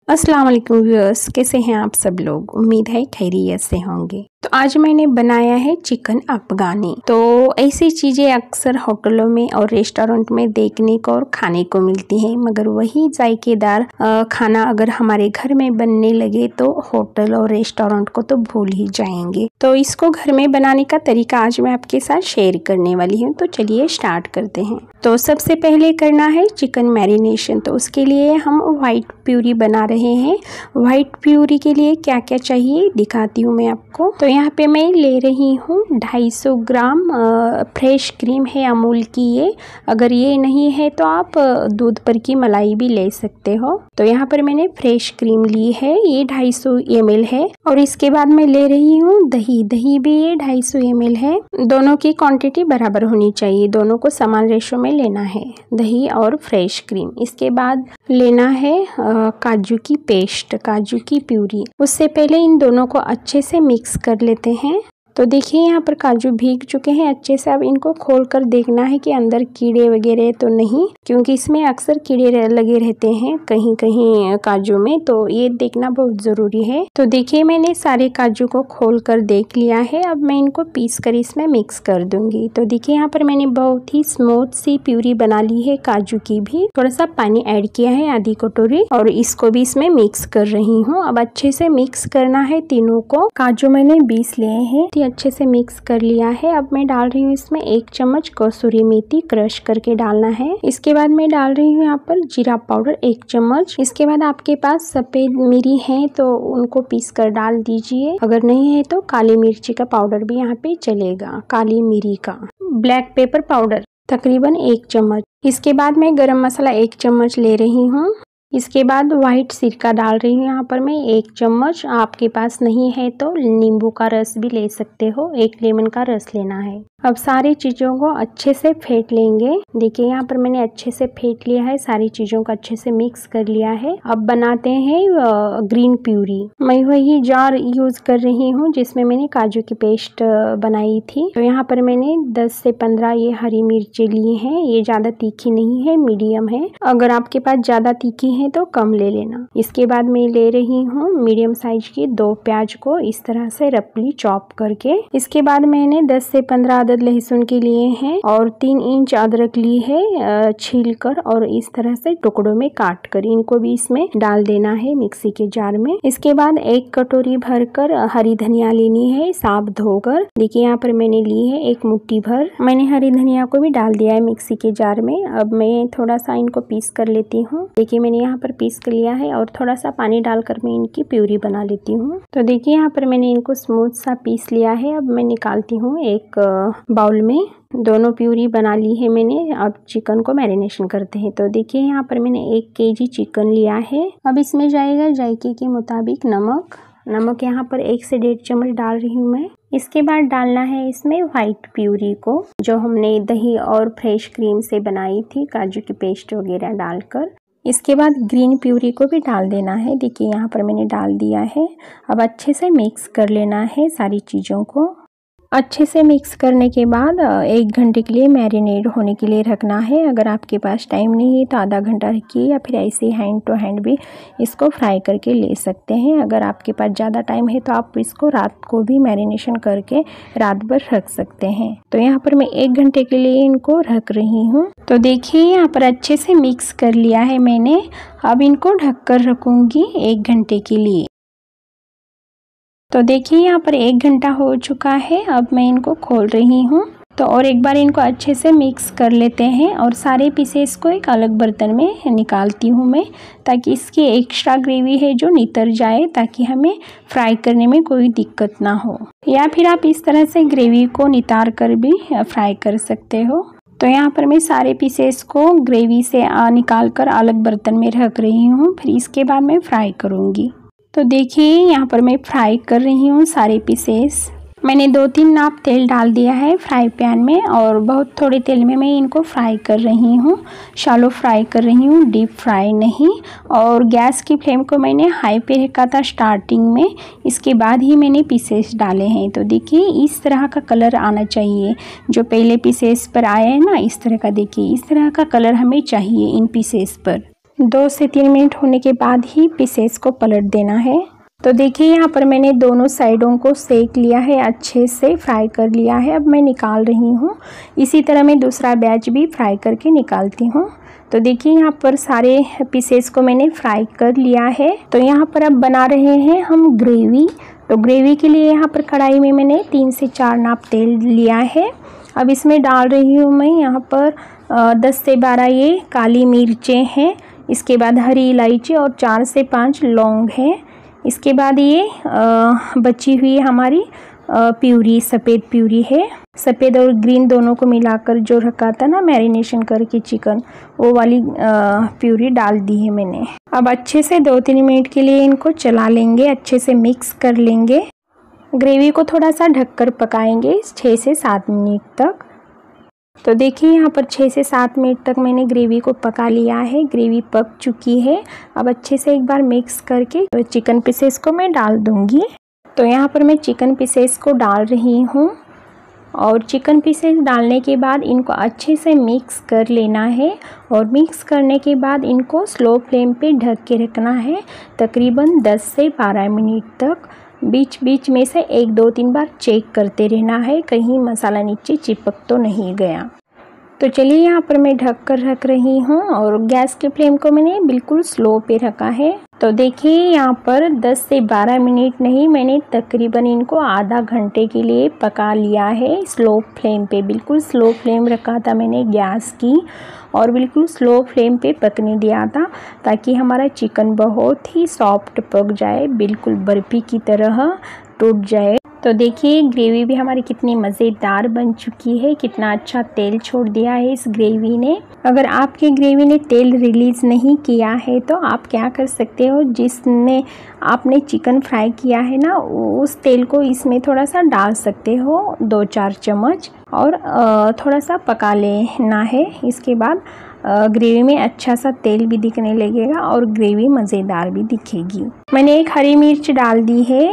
अस्सलाम वालेकुम व्यूअर्स, कैसे हैं आप सब लोग। उम्मीद है खैरियत से होंगे। तो आज मैंने बनाया है चिकन अफगानी। तो ऐसी चीज़ें अक्सर होटलों में और रेस्टोरेंट में देखने को और खाने को मिलती हैं, मगर वही जायकेदार खाना अगर हमारे घर में बनने लगे तो होटल और रेस्टोरेंट को तो भूल ही जाएंगे। तो इसको घर में बनाने का तरीका आज मैं आपके साथ शेयर करने वाली हूँ। तो चलिए स्टार्ट करते हैं। तो सबसे पहले करना है चिकन मैरिनेशन। तो उसके लिए हम वाइट प्यूरी बना रहे हैं। वाइट प्यूरी के लिए क्या क्या चाहिए दिखाती हूँ मैं आपको। तो यहाँ पे मैं ले रही हूँ 250 ग्राम फ्रेश क्रीम है अमूल की। ये अगर ये नहीं है तो आप दूध पर की मलाई भी ले सकते हो। तो यहाँ पर मैंने फ्रेश क्रीम ली है, ये 250 ml है। और इसके बाद मैं ले रही हूँ दही। दही भी ये 250 ml है। दोनों की क्वांटिटी बराबर होनी चाहिए, दोनों को समान रेशो में लेना है, दही और फ्रेश क्रीम। इसके बाद लेना है काजू की पेस्ट, काजू की प्यूरी। उससे पहले इन दोनों को अच्छे से मिक्स कर लेते हैं। तो देखिए यहाँ पर काजू भीग चुके हैं अच्छे से। अब इनको खोलकर देखना है कि अंदर कीड़े वगैरह तो नहीं, क्योंकि इसमें अक्सर कीड़े लगे रहते हैं कहीं कहीं काजू में, तो ये देखना बहुत ज़रूरी है। तो देखिए मैंने सारे काजू को खोलकर देख लिया है। अब मैं इनको पीस कर इसमें मिक्स कर दूंगी। तो देखिए यहाँ पर मैंने बहुत ही स्मूथ सी प्यूरी बना ली है काजू की भी। थोड़ा सा पानी ऐड किया है, आधी कटोरी, और इसको भी इसमें मिक्स कर रही हूँ। अब अच्छे से मिक्स करना है तीनों को। काजू मैंने 20 लिए हैं, अच्छे से मिक्स कर लिया है। अब मैं डाल रही हूँ इसमें 1 चम्मच कसूरी मेथी, क्रश करके डालना है। इसके बाद मैं डाल रही हूँ यहाँ पर जीरा पाउडर 1 चम्मच। इसके बाद आपके पास सफेद मिर्ची है तो उनको पीस कर डाल दीजिए, अगर नहीं है तो काली मिर्ची का पाउडर भी यहाँ पे चलेगा, काली मिर्ची का। ब्लैक पेपर पाउडर तकरीबन 1 चम्मच। इसके बाद मैं गरम मसाला 1 चम्मच ले रही हूँ। इसके बाद व्हाइट सिरका डाल रही हूँ यहाँ पर मैं 1 चम्मच। आपके पास नहीं है तो नींबू का रस भी ले सकते हो, 1 लेमन का रस लेना है। अब सारी चीज़ों को अच्छे से फेंट लेंगे। देखिए यहाँ पर मैंने अच्छे से फेंट लिया है, सारी चीज़ों को अच्छे से मिक्स कर लिया है। अब बनाते हैं ग्रीन प्यूरी। मैं वही जार यूज़ कर रही हूँ जिसमें मैंने काजू की पेस्ट बनाई थी। तो यहाँ पर मैंने 10 से 15 ये हरी मिर्चें ली हैं। ये ज़्यादा तीखी नहीं है, मीडियम है। अगर आपके पास ज़्यादा तीखी है तो कम ले लेना। इसके बाद मैं ले रही हूँ मीडियम साइज की 2 प्याज को इस तरह से रफली चॉप करके। इसके बाद मैंने 10 से 15 अदद लहसुन के लिए हैं और 3 इंच अदरक ली है छील कर और इस तरह से टुकड़ों में काट कर इनको भी इसमें डाल देना है मिक्सी के जार में। इसके बाद 1 कटोरी भरकर हरी धनिया लेनी है, साफ धोकर। देखिए यहाँ पर मैंने ली है 1 मुट्ठी भर। मैंने हरी धनिया को भी डाल दिया है मिक्सी के जार में। अब मैं थोड़ा सा इनको पीस कर लेती हूँ। देखिए मैंने यहाँ पर पीस कर लिया है और थोड़ा सा पानी डालकर मैं इनकी प्यूरी बना लेती हूँ। तो देखिए यहाँ पर मैंने इनको स्मूथ सा पीस लिया है। अब मैं निकालती हूँ एक बाउल में। दोनों प्यूरी बना ली है मैंने। अब चिकन को मैरिनेशन करते हैं। तो देखिए यहाँ पर मैंने 1 kg चिकन लिया है। अब इसमें जाएगा जायके के मुताबिक नमक। नमक यहाँ पर 1 से 1.5 चम्मच डाल रही हूँ मैं। इसके बाद डालना है इसमें वाइट प्यूरी को, जो हमने दही और फ्रेश क्रीम से बनाई थी, काजू की पेस्ट वगैरह डालकर। इसके बाद ग्रीन प्यूरी को भी डाल देना है। देखिए यहाँ पर मैंने डाल दिया है। अब अच्छे से मिक्स कर लेना है सारी चीज़ों को। अच्छे से मिक्स करने के बाद 1 घंटे के लिए मैरिनेट होने के लिए रखना है। अगर आपके पास टाइम नहीं है तो आधा घंटा रखिए, या फिर ऐसे हैंड टू हैंड भी इसको फ्राई करके ले सकते हैं। अगर आपके पास ज़्यादा टाइम है तो आप इसको रात को भी मैरिनेशन करके रात भर रख सकते हैं। तो यहाँ पर मैं 1 घंटे के लिए इनको रख रही हूँ। तो देखिए यहाँ पर अच्छे से मिक्स कर लिया है मैंने। अब इनको ढक कर रखूँगी 1 घंटे के लिए। तो देखिए यहाँ पर 1 घंटा हो चुका है। अब मैं इनको खोल रही हूँ। तो और एक बार इनको अच्छे से मिक्स कर लेते हैं और सारे पीसेस को एक अलग बर्तन में निकालती हूँ मैं, ताकि इसकी एक्स्ट्रा ग्रेवी है जो नितर जाए, ताकि हमें फ्राई करने में कोई दिक्कत ना हो। या फिर आप इस तरह से ग्रेवी को नितार कर भी फ्राई कर सकते हो। तो यहाँ पर मैं सारे पीसेस को ग्रेवी से निकाल कर अलग बर्तन में रख रही हूँ, फिर इसके बाद मैं फ्राई करूँगी। तो देखिए यहाँ पर मैं फ्राई कर रही हूँ सारे पीसेस। मैंने 2-3 नाप तेल डाल दिया है फ्राई पैन में और बहुत थोड़े तेल में मैं इनको फ्राई कर रही हूँ। शैलो फ्राई कर रही हूँ, डीप फ्राई नहीं। और गैस की फ्लेम को मैंने हाई पे रखा था स्टार्टिंग में, इसके बाद ही मैंने पीसेस डाले हैं। तो देखिए इस तरह का कलर आना चाहिए, जो पहले पीसेस पर आया है ना, इस तरह का। देखिए इस तरह का कलर हमें चाहिए इन पीसेस पर। 2 से 3 मिनट होने के बाद ही पीसेस को पलट देना है। तो देखिए यहाँ पर मैंने दोनों साइडों को सेक लिया है, अच्छे से फ्राई कर लिया है। अब मैं निकाल रही हूँ। इसी तरह मैं दूसरा बैच भी फ्राई करके निकालती हूँ। तो देखिए यहाँ पर सारे पीसेस को मैंने फ्राई कर लिया है। तो यहाँ पर अब बना रहे हैं हम ग्रेवी। तो ग्रेवी के लिए यहाँ पर कढ़ाई में मैंने 3 से 4 नाप तेल लिया है। अब इसमें डाल रही हूँ मैं यहाँ पर 10 से 12 ये काली मिर्चें हैं। इसके बाद हरी इलायची और 4 से 5 लौंग हैं। इसके बाद ये बची हुई हमारी प्यूरी, सफ़ेद प्यूरी है। सफ़ेद और ग्रीन दोनों को मिलाकर जो रखा था ना मैरिनेशन करके चिकन, वो वाली प्यूरी डाल दी है मैंने। अब अच्छे से 2-3 मिनट के लिए इनको चला लेंगे, अच्छे से मिक्स कर लेंगे। ग्रेवी को थोड़ा सा ढककर पकाएंगे 6 से 7 मिनट तक। तो देखिए यहाँ पर 6 से 7 मिनट तक मैंने ग्रेवी को पका लिया है। ग्रेवी पक चुकी है। अब अच्छे से एक बार मिक्स करके चिकन पीसेस को मैं डाल दूँगी। तो यहाँ पर मैं चिकन पीसेस को डाल रही हूँ और चिकन पीसेस डालने के बाद इनको अच्छे से मिक्स कर लेना है। और मिक्स करने के बाद इनको स्लो फ्लेम पे ढक के रखना है तकरीबन 10 से 12 मिनट तक। बीच बीच में से 1-2-3 बार चेक करते रहना है, कहीं मसाला नीचे चिपक तो नहीं गया। तो चलिए यहाँ पर मैं ढक कर रख रही हूँ और गैस के फ्लेम को मैंने बिल्कुल स्लो पे रखा है। तो देखिए यहाँ पर 10 से 12 मिनट नहीं, मैंने तकरीबन इनको आधा घंटे के लिए पका लिया है स्लो फ्लेम पे। बिल्कुल स्लो फ्लेम रखा था मैंने गैस की और बिल्कुल स्लो फ्लेम पे पकने दिया था ताकि हमारा चिकन बहुत ही सॉफ्ट पक जाए, बिल्कुल बर्फ़ी की तरह टूट जाए। तो देखिए ग्रेवी भी हमारी कितनी मज़ेदार बन चुकी है, कितना अच्छा तेल छोड़ दिया है इस ग्रेवी ने। अगर आपकी ग्रेवी ने तेल रिलीज़ नहीं किया है तो आप क्या कर सकते हो, जिसमें आपने चिकन फ्राई किया है ना, उस तेल को इसमें थोड़ा सा डाल सकते हो 2-4 चम्मच और थोड़ा सा पका लेना है। इसके बाद ग्रेवी में अच्छा सा तेल भी दिखने लगेगा और ग्रेवी मज़ेदार भी दिखेगी। मैंने एक हरी मिर्च डाल दी है।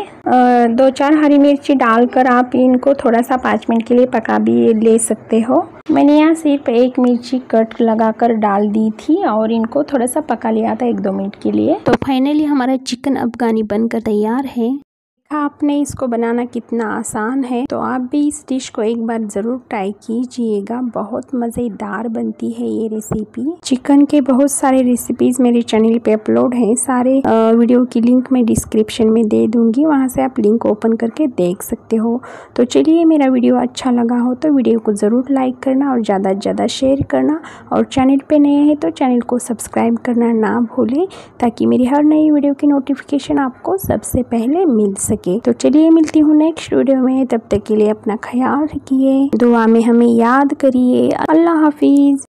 2-4 हरी मिर्ची डालकर आप इनको थोड़ा सा 5 मिनट के लिए पका भी ले सकते हो। मैंने यहाँ सिर्फ 1 मिर्ची कट लगाकर डाल दी थी और इनको थोड़ा सा पका लिया था 1-2 मिनट के लिए। तो फाइनली हमारा चिकन अफगानी बनकर तैयार है। आपने इसको बनाना कितना आसान है, तो आप भी इस डिश को एक बार ज़रूर ट्राई कीजिएगा। बहुत मज़ेदार बनती है ये रेसिपी। चिकन के बहुत सारे रेसिपीज़ मेरे चैनल पे अपलोड हैं। सारे वीडियो की लिंक मैं डिस्क्रिप्शन में दे दूँगी, वहाँ से आप लिंक ओपन करके देख सकते हो। तो चलिए, मेरा वीडियो अच्छा लगा हो तो वीडियो को ज़रूर लाइक करना और ज़्यादा से ज़्यादा शेयर करना। और चैनल पर नए हैं तो चैनल को सब्सक्राइब करना ना भूलें, ताकि मेरी हर नई वीडियो की नोटिफिकेशन आपको सबसे पहले मिल सके। तो चलिए, मिलती हूँ नेक्स्ट वीडियो में। तब तक के लिए अपना ख्याल रखिए, दुआ में हमें याद करिए। अल्लाह हाफिज।